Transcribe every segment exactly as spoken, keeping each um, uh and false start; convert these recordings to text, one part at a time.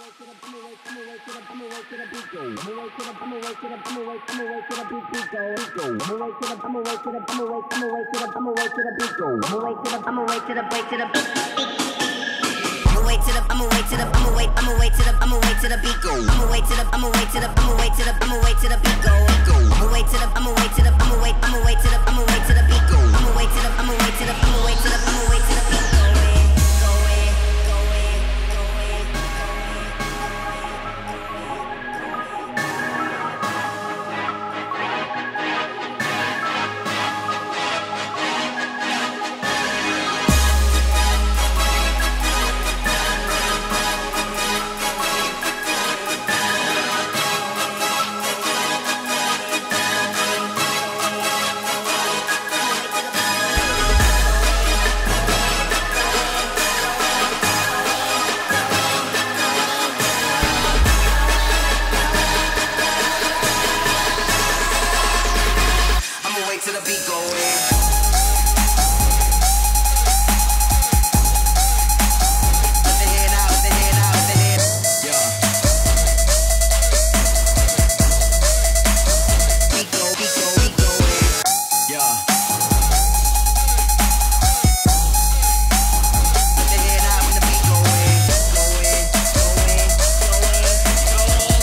wait to the, I'ma wait to the, I'ma wait, I'ma wait to the, I'ma wait to the beat go. I'ma wait to the, I'ma wait to the, I'ma wait to the, I'ma wait to the beat go. I'ma wait to the, I'ma wait to the, I'ma wait, I'ma wait to the, I'ma wait to the beat go. I'ma wait to the, I'ma wait to the, I'ma wait to the, I'ma wait to the beat go. Go away, go away, go away, go to the beat go away. Put the hand out, put the hand out, put the hand. Yeah. Beat go, beat go, beat go away. Yeah. Put the hand out when the beat go away. Go away, go away, go away, go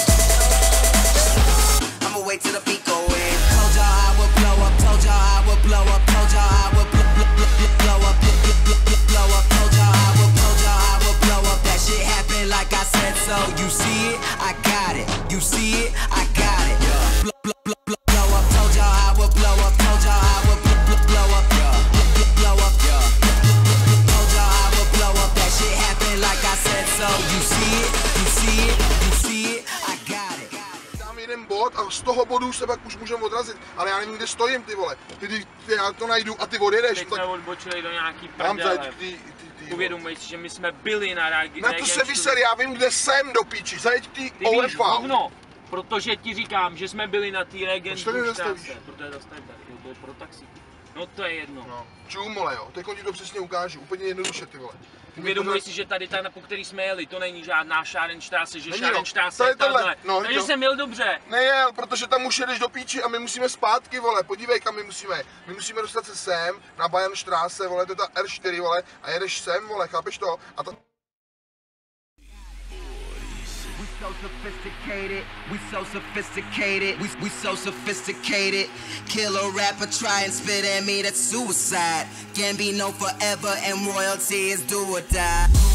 away. I'ma wait till the beat go away. Told y'all I would blow up. Told y'all I would blow up, told y'all I would blow, blow, blow, blow up, blow, blow, blow, blow up, told y'all I would, told y'all I would blow up. That shit happened like I said so. You see it, I got it. You see it, I got it. Blow, blow, blow, blow, blow up, told y'all I would blow up, told y'all I would blow, blow, blow up, blow, blow, blow up, told y'all I would blow up. That shit happened like I said so. You see it, you see it, you see it, I got it. Jeden bod a z toho bodu se pak už můžeme odrazit, ale já nevím, kde stojím, ty vole. Ty, ty, ty já to najdu a ty odjedeš. Teď jsme tak... odbočili do nějaký prdele. Ty, ty, ty, Uvědomuji si, že my jsme byli na reagi. Na to se vyser, já vím, kde jsem do píči, zajeď ty O F V. Ty víš hovno, protože ti říkám, že jsme byli na té Regent Buchstraße. Protože dostali tady, to je pro taxík. No to je jedno. No, čumole jo, teď ti to přesně ukážu, úplně jednoduše, ty vole. Uvědomuji si, že tady ta, po který jsme jeli, to není žádná Scharenstraße, že Scharenstraße je tahle. No, takže jsem jel dobře. Nejel, protože tam už jedeš do píči a my musíme zpátky, vole, podívej kam my musíme. My musíme dostat se sem, na Bayernstraße, vole, to je ta R čtyři, vole, a jedeš sem, vole, chápeš to? A to... We so sophisticated, we so sophisticated, we, we so sophisticated. Kill a rapper, try and spit at me, that's suicide. Gambino forever and royalty is do or die.